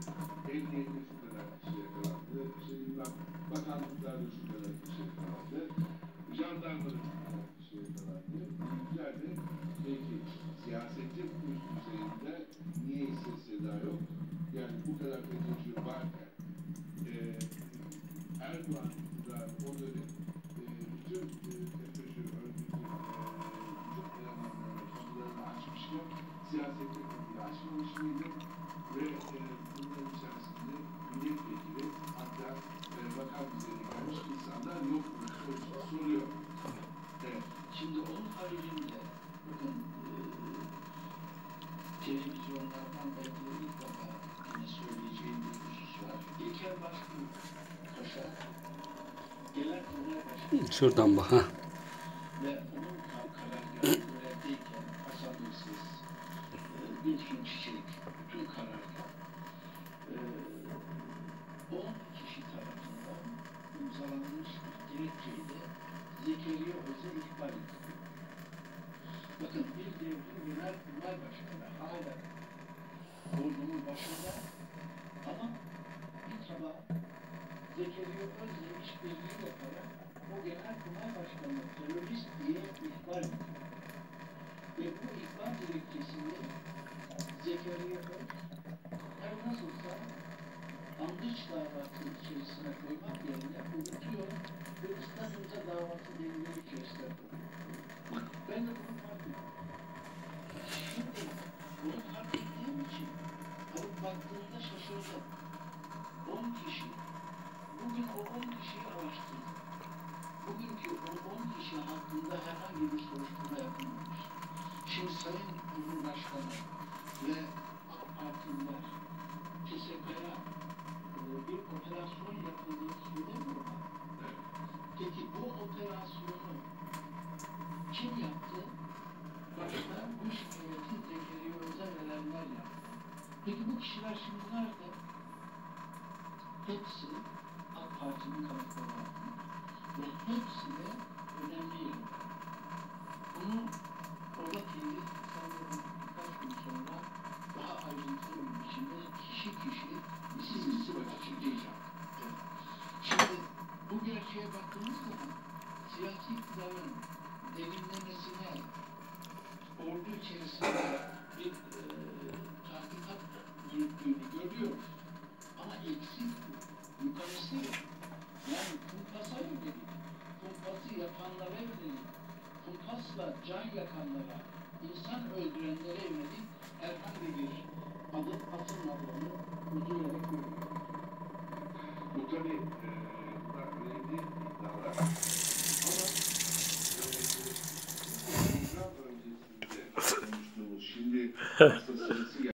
Emniyette şu kadar kişi yakalandı, işte bakanlıklarda şu kadar kişi yakalandı, jandarmada şu kadar kişi yakalandı. Bizler de peki siyasetin üst düzeyinde niye ses seda yok? Yani bu kadar FETÖ'cü varken Erdoğan iktidarı o dönem bütün FETÖ'cü örgütün vücut elemanlarına kapılarını açmışken siyasette kapıyı açmamış mıydı? Ve bunların içerisinde milletvekili hatta bakan düzeyine gelmiş insanlar yok mu sorusunu soruyor. Evet. Şimdi onun haricinde bakın televizyonlardan belki de ilk defa yine söyleyeceğim bir husus var. İlker Başbuğ Paşa Genelkurmay Başkanı. Şuradan bak ha. Ve onun karargahı görevdeyken Hasan Hırsız, Gülsün Çiçek, bütün karargah 10 kişi tarafından imzalanmış bir dilekçeyle Zekeriya Öz'e ihbar edildi. Bakın bir devrin Genelkurmay Başkanı hala ordunun başında ama bir tabağa Zekeriya Öz'le işbirliği yaparak o Genelkurmay Başkanı terörist diye ihbar ediyor. Ve bu ihbar dilekçesini Zekeriya Öz her nasılsa Andıç davası içerisine koymak yerine unutuyor ve İstanbul'da davası denilen içerisine koyuyor. Ben de bunu fark ettim. Şimdi bunu fark ettiğim için alıp baktığımda şaşırdım. 10 kişi. Bugün o 10 kişiyi araştırdım. Bugünkü o 10 kişi hakkında herhangi bir soruşturma yapılmamış. Şimdi Sayın Cumhurbaşkanı ve AK Partililer TSK'ya bir operasyon yapıldığını söylemiyor mu? Peki bu operasyonu kim yaptı? Başta bu şikayeti Zekeriya Öz'e verenler yaptı. Peki bu kişiler şimdi nerede? Hepsi AK Parti'nin kanıtları altında. Ve hepsi de önemli yerler. Bunu orada TV sanırım birkaç gün sonra daha ayrıntılı bir biçimde kişi isim açıklayacak. Şimdi bu gerçeğe baktığımız zaman siyasi iktidarın derinlemesine ordu içerisinde bir tahkikat yürüttüğünü görüyoruz. Ama eksik yukarısı yok. Yani kumpasa yönelik, kumpası yapanlara yönelik, kumpasla can yakanlara, insan öldürenlere yönelik herhangi bir adım atılmadığını üzülerek görüyoruz. Bu tabii bunlar önemli iddialar. Ama program öncesinde konuştuğumuz şimdi